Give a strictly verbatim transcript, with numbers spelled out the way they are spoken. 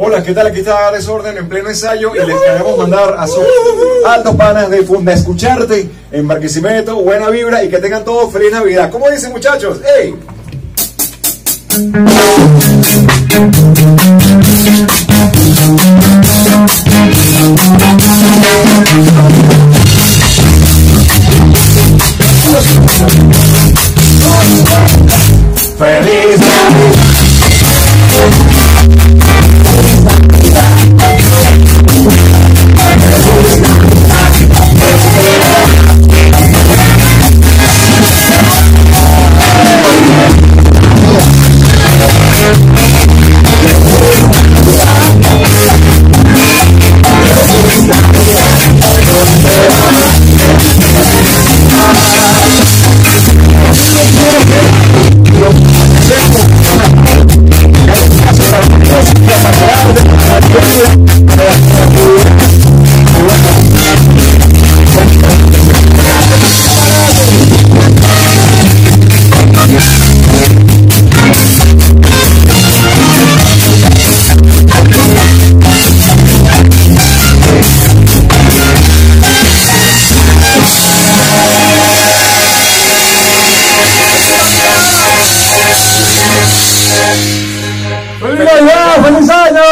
Hola, ¿qué tal? Aquí está Desorden en pleno ensayo y les queremos mandar a sus altos panas de Funda Escucharte en Barquisimeto, buena vibra y que tengan todos feliz Navidad. ¿Cómo dicen, muchachos? ¡Ey! ¡Feliz Navidad! ¡Feliz Navidad! ¡Feliz año!